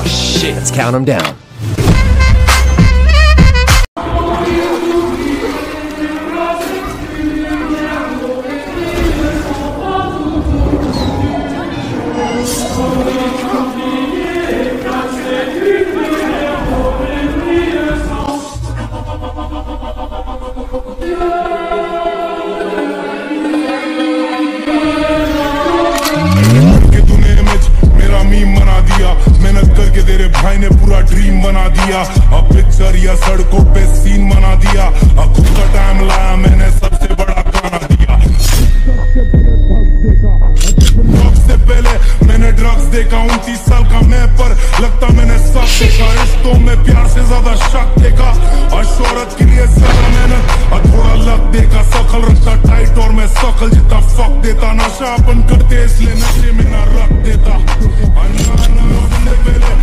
shit. Let's count them down. भाई ने पूरा ड्रीम बना दिया, अब पिक्चर या सड़कों पे सीन बना दिया। अब खुद का टाइम लाया मैंने, सबसे बड़ा गाना दिया। ड्रग्स से पहले मैंने ड्रग्स देखा, 29 साल का मैं, पर लगता मैंने सब देखा। रिश्तों में प्यार से ज्यादा शक देखा, और शोहरत के लिए ज्यादा मेहनत और थोड़ा लक देखा। शकल रखता टाइट और मैं शकल जितना फक देता। नशा अपन करते इसलिए नशे में ना रख देता। पहले